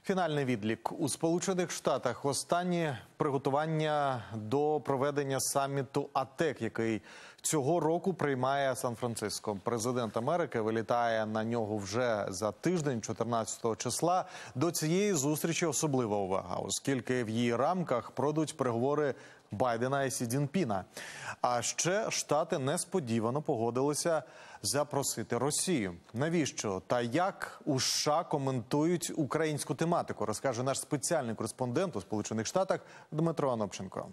Фінальний відлік у Сполучених Штатах. Останні приготування до проведення саміту АТЕК, який цього року приймає Сан-Франциско. Президент Америки вилітає на нього вже за тиждень, 14 числа. До цієї зустрічі особлива увага, оскільки в її рамках пройдуть переговори Байдена і Сі Цзіньпіна. А ще Штати несподівано погодилися запросити Росію. Навіщо та як у США коментують українську тематику, розкаже наш спеціальний кореспондент у Сполучених Штатах Дмитро Анопченко.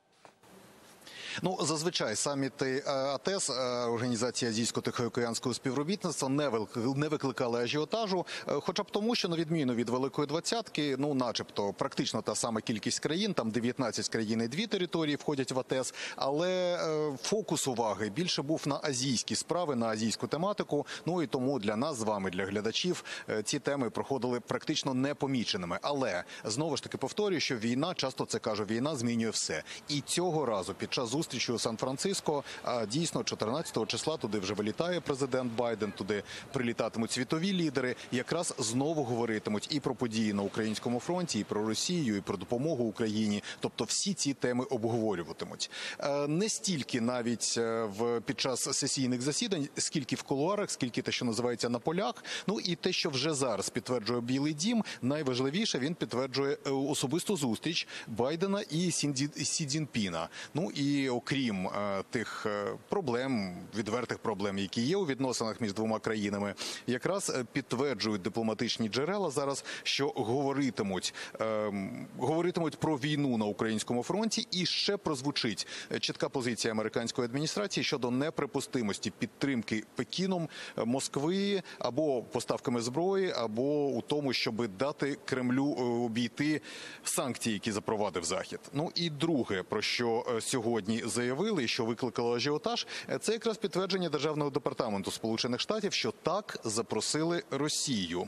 Зазвичай саміти АТЕС, Організації Азійсько-Тихоокеанського співробітництва, не викликали ажіотажу, хоча б тому, що на відміну від Великої Двадцятки, начебто практично та сама кількість країн, там 19 країн і 2 території входять в АТЕС, але фокус уваги більше був на азійські справи, на азійську тематику, і тому для нас з вами, для глядачів, ці теми проходили практично непоміченими. Але, знову ж таки повторюю, що війна, часто це кажу, війна змінює все. І цього разу, під час зустрічі у Сан-Франциско, дійсно 14 числа туди вже вилітає президент Байден, туди прилітатимуть світові лідери, якраз знову говоритимуть і про події на українському фронті, і про Росію, і про допомогу Україні. Тобто всі ці теми обговорюватимуть. Не стільки навіть під час сесійних засідань, скільки в кулуарах, скільки те, що називається на полях. І те, що вже зараз підтверджує Білий дім, найважливіше, він підтверджує особисту зустріч Байдена і Сі Цзіньпіна. І окрім тих проблем, відвертих проблем, які є у відносинах між двома країнами, якраз підтверджують дипломатичні джерела зараз, що говоритимуть про війну на українському фронті, і ще прозвучить чітка позиція американської адміністрації щодо неприпустимості підтримки Пекіном Москви або поставками зброї, або у тому, щоб дати Кремлю обійти санкції, які запровадив Захід. І друге, про що сьогодні заявили, що викликало ажіотаж, це якраз підтвердження Державного департаменту Сполучених Штатів, що так запросили Росію.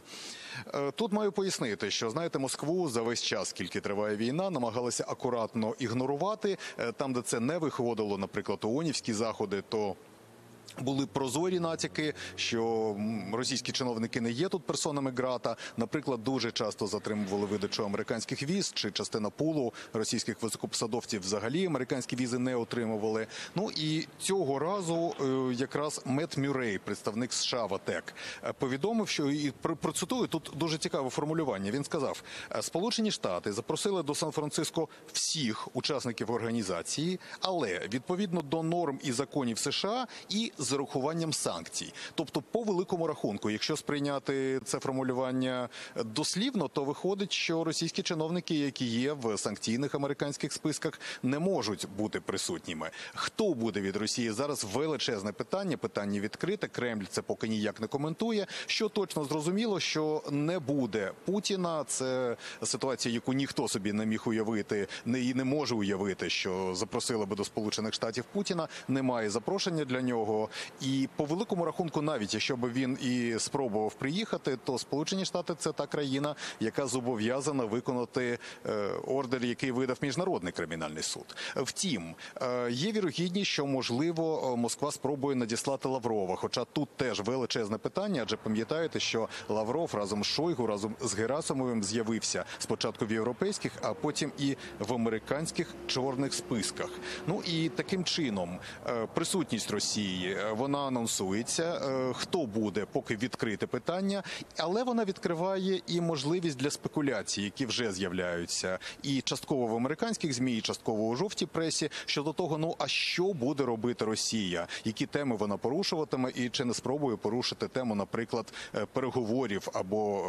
Тут маю пояснити, що, знаєте, Москву за весь час, скільки триває війна, намагалися акуратно ігнорувати. Там, де це не виходило, наприклад, ООНівські заходи, то були прозорі натяки, що російські чиновники не є тут персонами грата. Наприклад, дуже часто затримували видачу американських віз, чи частина пулу російських високопосадовців взагалі американські візи не отримували. І цього разу якраз Мет Мюррей, представник США в АТЕК, повідомив, що, і процитую, тут дуже цікаве формулювання, він сказав: Сполучені Штати запросили до Сан-Франциско всіх учасників організації, але відповідно до норм і законів США і з урахуванням санкцій. Тобто, по великому рахунку, якщо сприйняти це формулювання дослівно, то виходить, що російські чиновники, які є в санкційних американських списках, не можуть бути присутніми. Хто буде від Росії? Зараз величезне питання відкрите. Кремль це поки ніяк не коментує. Що точно зрозуміло, що не буде Путіна. Це ситуація, яку ніхто собі не міг уявити, і не може уявити, що запросили би до Сполучених Штатів Путіна. Немає запрошення для нього. І по великому рахунку, навіть якщо б він і спробував приїхати, то Сполучені Штати – це та країна, яка зобов'язана виконати ордер, який видав Міжнародний кримінальний суд. Втім, є вірогідність, що, можливо, Москва спробує надіслати Лаврова. Хоча тут теж величезне питання, адже пам'ятаєте, що Лавров разом з Шойгу, разом з Герасимовим з'явився спочатку в європейських, а потім і в американських чорних списках. І таким чином присутність Росії, вона анонсується, хто буде, поки відкрите питання, але вона відкриває і можливість для спекуляцій, які вже з'являються і частково в американських ЗМІ, і частково у жовтій пресі, щодо того, а що буде робити Росія, які теми вона порушуватиме, і чи не спробує порушити тему, наприклад, переговорів або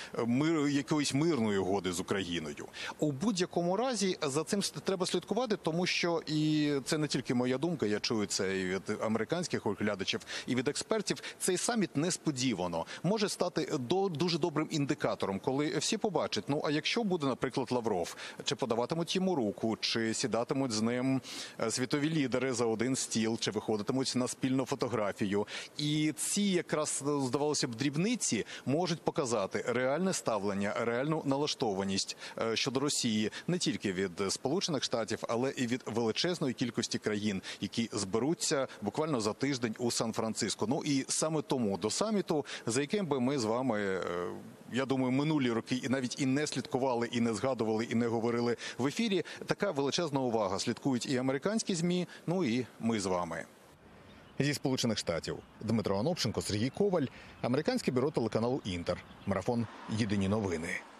якоїсь мирної угоди з Україною. У будь-якому разі за цим треба слідкувати, тому що, і це не тільки моя думка, я чую це і від американських оглядачів, і від експертів, цей саміт несподівано може стати дуже добрим індикатором, коли всі побачать, а якщо буде, наприклад, Лавров, чи подаватимуть йому руку, чи сідатимуть з ним світові лідери за один стіл, чи виходитимуть на спільну фотографію. І ці якраз, здавалося б, дрібниці можуть показати реальне ставлення, реальну налаштованість щодо Росії не тільки від Сполучених Штатів, але і від величезної кількості країн, які зберуться буквально за тиждень у Сан-Франциско. Ну і саме тому до саміту, за яким би ми з вами, я думаю, минулі роки і навіть і не слідкували, і не згадували, і не говорили в ефірі, така величезна увага. Слідкують і американські ЗМІ, ну і ми з вами. Зі Сполучених Штатів Дмитро Анопченко, Сергій Коваль, американське бюро телеканалу «Інтер». Марафон «Єдині новини».